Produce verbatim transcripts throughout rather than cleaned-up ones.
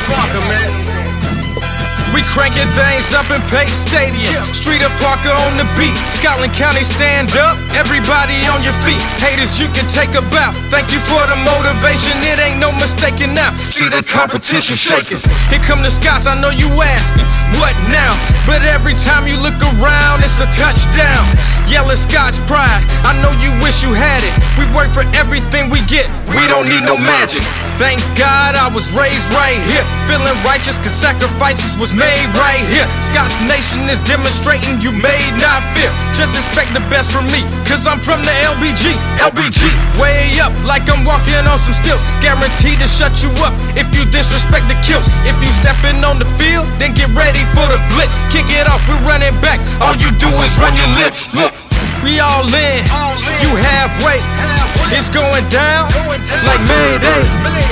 Parker, man. We cranking things up in Pate Stadium. Street of Parker on the beat. Scotland County, stand up. Everybody on your feet. Haters, you can take a bow. Thank you for the motivation. It ain't no mistaking now. See the competition shaking. Here come the Scots. I know you asking, what now? But every time you look around, it's a touchdown. Yelling Scots pride. I know you wish you had it. We work for everything we get. We don't need no magic. Thank God I was raised right here. Feeling righteous cause sacrifices was made right here. Scots Nation is demonstrating you may not fear. Just expect the best from me, cause I'm from the L B G. L B G, way up like I'm walking on some stilts. Guaranteed to shut you up if you disrespect the kills. If you stepping on the field, then get ready for the blitz. Kick it off, we're running back. All you do is run your lips. Look, we all in, you halfway. It's going down like Mayday.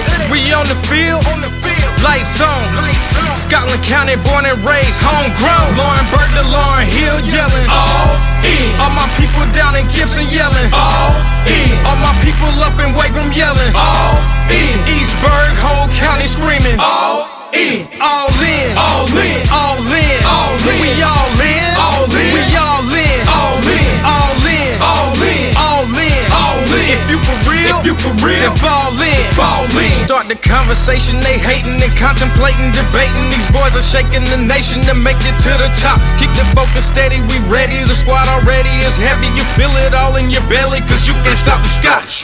We on the field, lights on. Scotland County, born and raised, homegrown. Lauren Burke to Lauren Hill, yelling all in. All my people down in Gibson yelling all in. All my people up in Wagram yelling all in. Eastburg, whole county screaming all in. All in, all in, all in, all in. We all in, all in. We all in, all in, all in, all in, all in, all in. If you for real, if you for real, then fall in, fall in. Start the conversation, they hating and contemplating, debating. These boys are shaking the nation to make it to the top. Keep the focus steady, we ready. The squad already is heavy. You feel it all in your belly, cause you can't stop the Scots.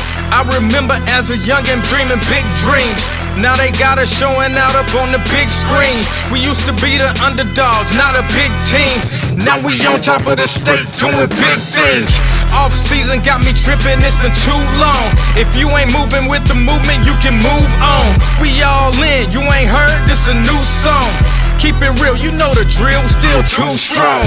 I remember as a youngin' dreaming big dreams. Now they got us showing out up on the big screen. We used to be the underdogs, not a big team. Now we on top of the state doing big things. Off season got me tripping, it's been too long. If you ain't moving with the movement, you can move on. We all in, you ain't heard, this a new song. Keep it real, you know the drill, still too strong.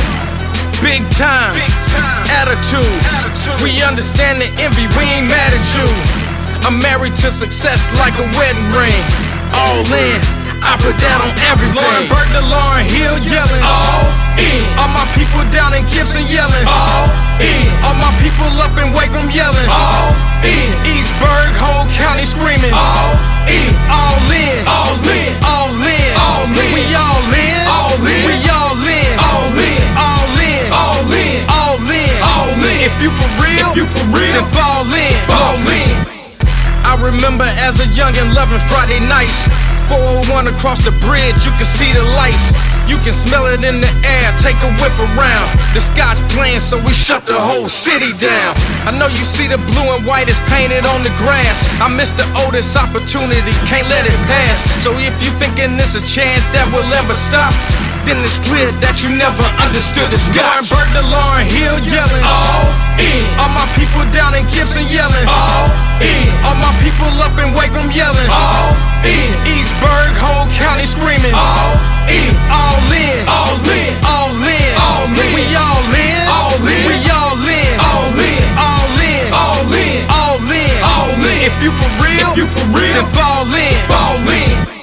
Big time, attitude. We understand the envy, we ain't mad at you. I'm married to success like a wedding ring. All in, I put that on everything. Lauren Burke to Lauren Hill yelling all in. All my people down in Gibson yelling all in. All my people up in Wagram yelling all in. Eastburg, whole county screaming all in. All in, all in, all in, all in. We all in, all in. We all in, all in, all in, all in, all in, all in. If you for real, if you for real, then fall in, fall in. I remember as a youngin' loving Friday nights. four oh one across the bridge, you can see the lights. You can smell it in the air, take a whip around. The Scots playing, so we shut the whole city down. I know you see the blue and white is painted on the grass. I missed the oldest opportunity, can't let it pass. So if you thinking this a chance that will ever stop, then it's clear that you never understood the Scots. Lauren Burke to Lauren Hill yelling all in. All my people down in Gibson yelling all in. All my people up in Wagram yelling all in. Eastburg, whole county screaming all in. All in, all in, all in, all in. We all in, all in. We all in, all in, all in, all in, all in, all in. If you for real, if you for real, then fall in, fall in.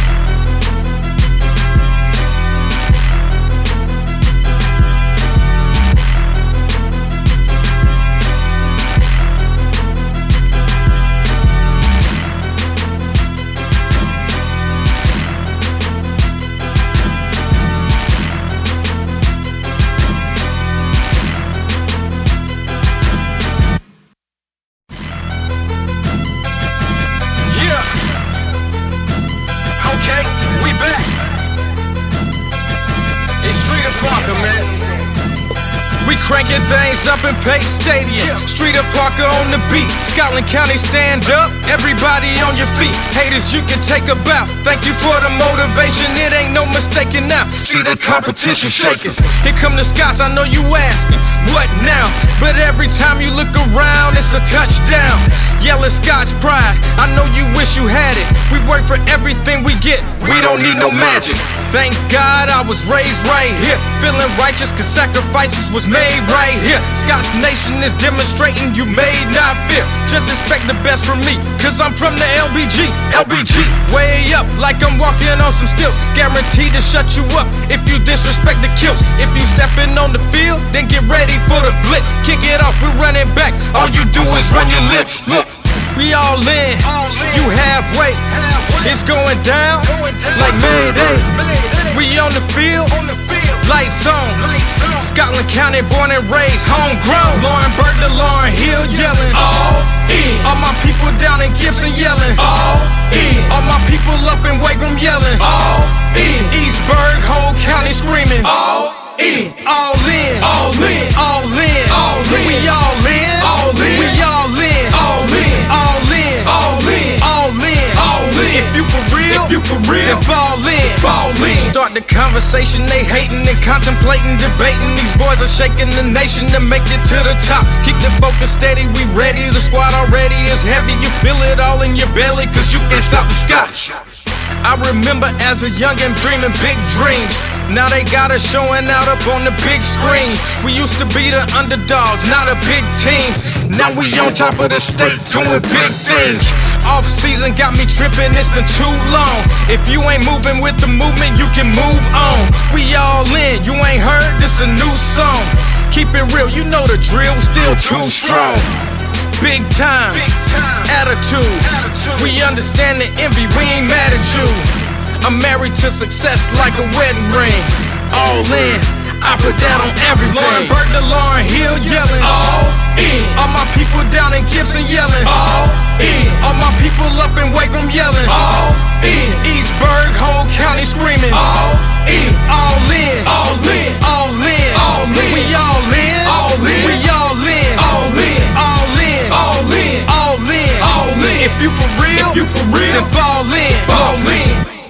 We cranking things up in Pate Stadium. Street of Parker on the beat. Scotland County, stand up. Everybody on your feet. Haters, you can take a bow. Thank you for the motivation. It ain't no mistaking now. See the competition shaking. Here come the Scots. I know you asking, what now? But every time you look around, it's a touchdown. Yelling Scots pride. I know you wish you had it. We work for everything we get. We don't need no magic. Thank God I was raised right here. Feeling righteous cause sacrifices was made right here. Scots Nation is demonstrating you may not fear. Just expect the best from me, cause I'm from the L B G. L B G, way up like I'm walking on some stilts. Guaranteed to shut you up if you disrespect the kills. If you stepping on the field, then get ready for the blitz. Kick it off, we're running back. All you do is run your lips. Look, We all in, you halfway. It's going down like Mayday. We on the field, lights on. Scotland County, born and raised, homegrown. Lauren Burke to Lauren Hill, yelling all in. All my people down in Gibson yelling all in. All my people up in Wagram yelling all in. Eastburg, whole county screaming all in. All in, all in, all in, all in. We all in, all in. We all in, all in, all in, all in, all in, all in. If you for real, if you for real, then fall in, fall in. Start the conversation, they hating and contemplating, debating. These boys are shaking the nation to make it to the top. Keep the focus steady, we ready. The squad already is heavy. You feel it all in your belly, cause you can't stop the scotch. I remember as a youngin' dreaming big dreams. Now they got us showing out up on the big screen. We used to be the underdogs, not a big team. Now we on top of the state doing big things. Off season got me tripping, it's been too long. If you ain't moving with the movement, you can move on. We all in, you ain't heard, this a new song. Keep it real, you know the drill, still too strong. Big time, Big time. Attitude. Attitude. We understand the envy, we ain't mad at you. I'm married to success like a wedding ring. All in, I put that on everything. Lauren Burke to Lauren Hill yelling all in. All my people down in Gibson yelling all in. All my people up in Wagram yelling all in. Eastburg, whole county screaming all in. All in, all in, all in, all in. We all in, all in. We all in, all in, all in, all in, all in, all in. If you for real, if you for real, then fall in, fall in.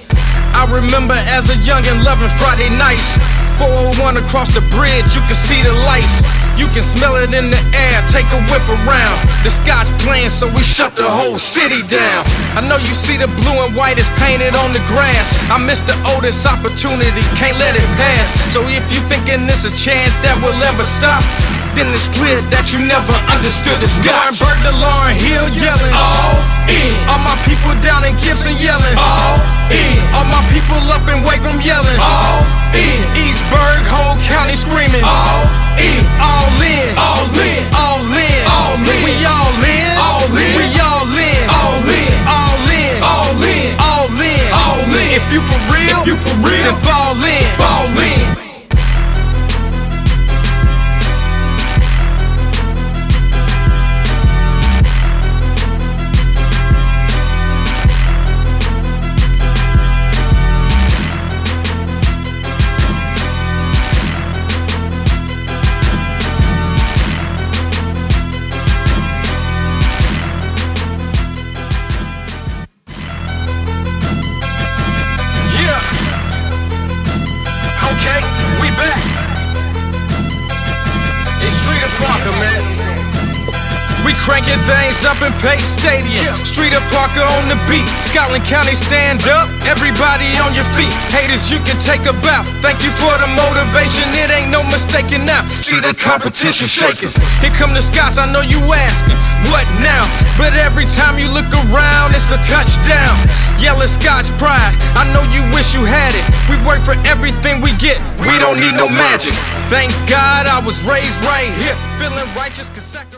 I remember as a youngin' loving Friday nights. four oh one across the bridge, you can see the lights. You can smell it in the air, take a whip around. The sky's playing, so we shut the whole city down. I know you see the blue and white is painted on the grass. I missed the oldest opportunity, can't let it pass. So if you thinking this a chance that will ever stop, then it's clear that you never understood the scotch. Lauren Burke to Lauren Hill yelling all in. All my people down in Gibson yelling all in. All my people up in Wagram yelling all in. Eastburg, whole county screaming all in. All in, all in, all in, all in. We all in, all in. We all in, all in, all in, all in, all in, all in. If you for real, if you for real, then fall in, fall in. We cranking things up in Pace Stadium. Street of Parker on the beat. Scotland County, stand up. Everybody on your feet. Haters, you can take a bow. Thank you for the motivation. It ain't no mistaking now. See the competition shaking. Here come the Scots. I know you asking, what now? But every time you look around, it's a touchdown. Yelling Scotch pride. I know you wish you had it. We work for everything we get. We don't need no magic. Thank God I was raised right here, feeling righteous. 'Cause